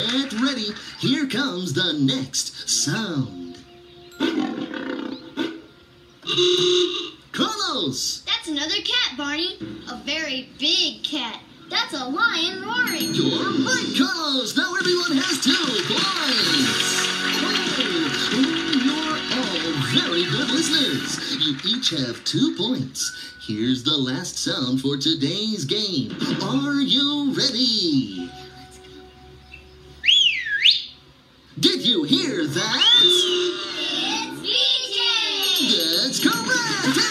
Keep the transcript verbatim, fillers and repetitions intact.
Get ready. Here comes the next sound. Carlos! That's another cat, Barney. A very big cat. That's a lion roaring. You're right, Carlos. Now everyone has two points. Oh, you're all very good listeners. You each have two points. Here's the last sound for today's game. Are you ready? Did you hear that? It's V J! That's correct!